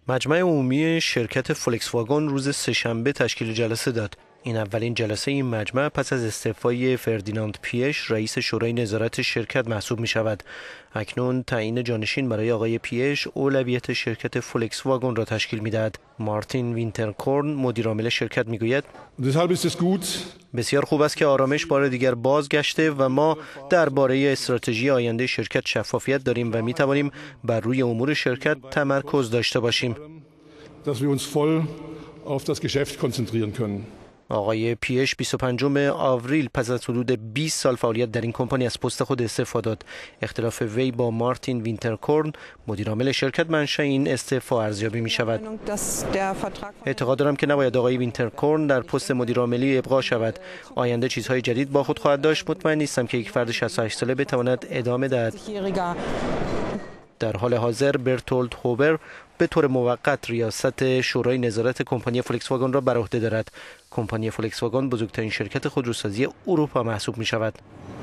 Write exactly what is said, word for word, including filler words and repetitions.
مجمع عمومی شرکت فولکس واگن روز سه‌شنبه تشکیل جلسه داد. این اولین جلسه این مجمع پس از استعفای فردیناند پیش رئیس شورای نظارت شرکت محسوب می شود. اکنون تعیین جانشین برای آقای پیش اولویت شرکت فولکس واگن را تشکیل می دهد. مارتین وینترکورن مدیر عامل شرکت می گوید بسیار خوب است که آرامش بار دیگر بازگشته و ما درباره استراتژی آینده شرکت شفافیت داریم و می توانیم بر روی امور شرکت تمرکز داشته باشیم. آقای پیش بیست و پنجم آوریل پس از حدود بیست سال فعالیت در این کمپانی از پست خود استعفا داد. اختلاف وی با مارتین وینترکورن مدیر عامل شرکت منشأ این استعفا ارزیابی می شود. اعتقاد دارم که نباید آقای وینترکورن در پست مدیر عاملی ابقا شود. آینده چیزهای جدید با خود خواهد داشت. مطمئن نیستم که یک فرد شصت و هشت ساله بتواند ادامه دهد. در حال حاضر برتولد هوبر به طور موقت ریاست شورای نظارت کمپانی فولکس واگن را بر عهده دارد. کمپانی فولکس واگن بزرگترین شرکت خودروسازی اروپا محسوب می شود.